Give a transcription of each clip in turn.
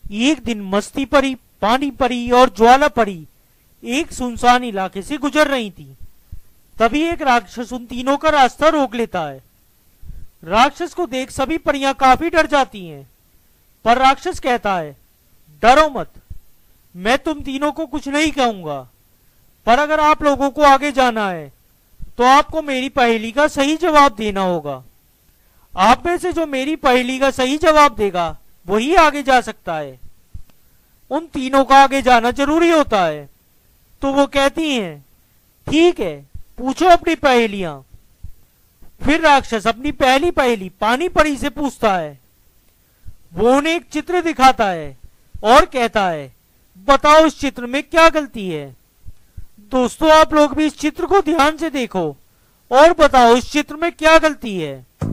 एक दिन मस्ती परी, पानी परी और ज्वाला परी एक सुनसान इलाके से गुजर रही थी। तभी एक राक्षस उन तीनों का रास्ता रोक लेता है। राक्षस को देख सभी परियां काफी डर जाती हैं, पर राक्षस कहता है, डरो मत, मैं तुम तीनों को कुछ नहीं कहूंगा, पर अगर आप लोगों को आगे जाना है तो आपको मेरी पहेली का सही जवाब देना होगा। आप में से जो मेरी पहेली का सही जवाब देगा वही आगे जा सकता है। उन तीनों का आगे जाना जरूरी होता है। तो वो कहती हैं, ठीक है, पूछो अपनी पहेलियां। फिर राक्षस अपनी पहली पहेली पानी परी से पूछता है। वो उन्हें एक चित्र दिखाता है और कहता है, बताओ इस चित्र में क्या गलती है। दोस्तों, आप लोग भी इस चित्र को ध्यान से देखो और बताओ इस चित्र में क्या गलती है।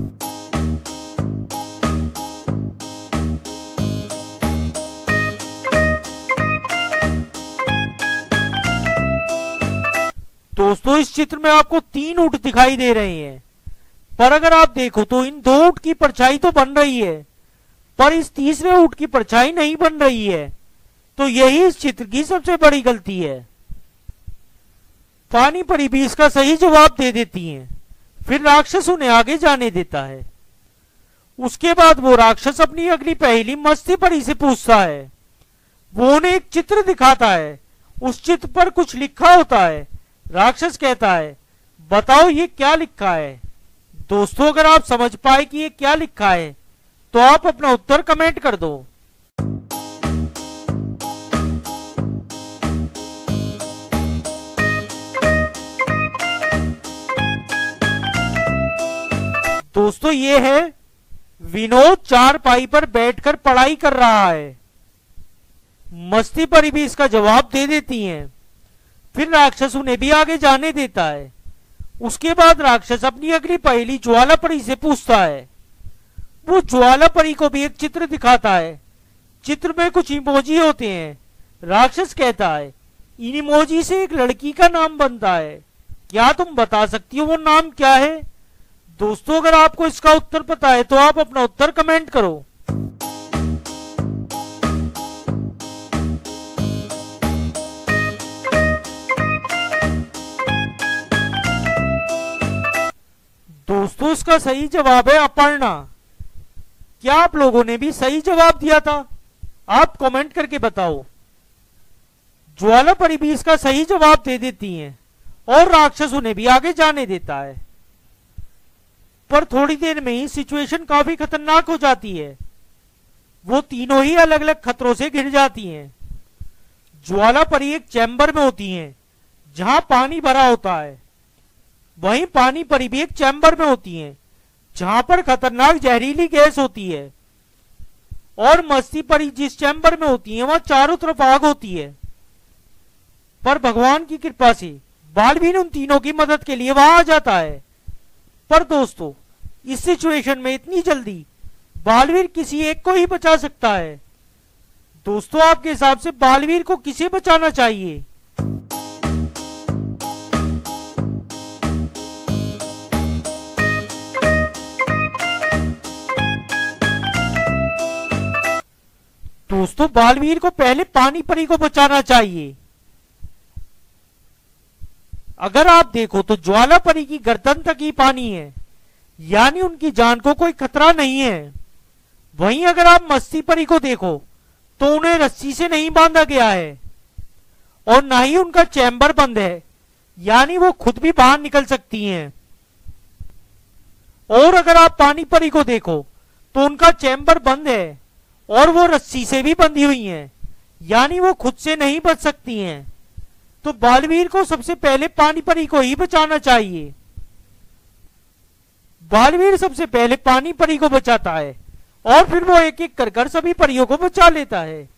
दोस्तों, इस चित्र में आपको 3 ऊंट दिखाई दे रहे हैं, पर अगर आप देखो तो इन 2 ऊंट की परछाई तो बन रही है, पर इस तीसरे ऊंट की परछाई नहीं बन रही है। तो यही इस चित्र की सबसे बड़ी गलती है। पानी परी भी इसका सही जवाब दे देती हैं। फिर राक्षस उन्हें आगे जाने देता है। उसके बाद वो राक्षस अपनी अगली पहेली मस्ती परी से पूछता है। वो उन्हें एक चित्र दिखाता है। उस चित्र पर कुछ लिखा होता है। राक्षस कहता है, बताओ ये क्या लिखा है। दोस्तों, अगर आप समझ पाए कि ये क्या लिखा है तो आप अपना उत्तर कमेंट कर दो। दोस्तों, ये है विनोद चारपाई पर बैठकर पढ़ाई कर रहा है। मस्ती परी भी इसका जवाब दे देती हैं। फिर राक्षस उन्हें भी आगे जाने देता है। उसके बाद राक्षस अपनी अगली पहेली ज्वाला परी से पूछता है। वो ज्वाला परी को भी एक चित्र दिखाता है। चित्र में कुछ इमोजी होते हैं। राक्षस कहता है, इन इमोजी से एक लड़की का नाम बनता है। क्या तुम बता सकती हो वो नाम क्या है। दोस्तों, अगर आपको इसका उत्तर पता है तो आप अपना उत्तर कमेंट करो। दोस्तों, इसका सही जवाब है अपर्णा। क्या आप लोगों ने भी सही जवाब दिया था? आप कमेंट करके बताओ। ज्वाला परी भी इसका सही जवाब दे देती हैं और राक्षस उन्हें भी आगे जाने देता है। पर थोड़ी देर में ही सिचुएशन काफी खतरनाक हो जाती है। वो तीनों ही अलग अलग खतरों से घिर जाती हैं। ज्वाला परी एक चैम्बर में होती हैं जहां पानी भरा होता है। वहीं पानी परी भी एक चैम्बर में होती हैं जहां पर खतरनाक जहरीली गैस होती है। और मस्ती परी जिस चैम्बर में होती है वहां चारों तरफ आग होती है। पर भगवान की कृपा से बालवीर उन तीनों की मदद के लिए वहां आ जाता है। पर दोस्तों, इस सिचुएशन में इतनी जल्दी बालवीर किसी एक को ही बचा सकता है। दोस्तों, आपके हिसाब से बालवीर को किसे बचाना चाहिए? दोस्तों, बालवीर को पहले पानी परी को बचाना चाहिए। अगर आप देखो तो ज्वाला परी की गर्दन तक ही पानी है, यानी उनकी जान को कोई खतरा नहीं है। वहीं अगर आप मस्ती परी को देखो तो उन्हें रस्सी से नहीं बांधा गया है और ना ही उनका चैम्बर बंद है, यानी वो खुद भी बाहर निकल सकती हैं। और अगर आप पानी परी को देखो तो उनका चैम्बर बंद है और वो रस्सी से भी बंधी हुई हैं, यानी वो खुद से नहीं बच सकती हैं। तो बालवीर को सबसे पहले पानी परी को ही बचाना चाहिए। बालवीर सबसे पहले पानी परी को बचाता है और फिर वो एक एक कर सभी परियों को बचा लेता है।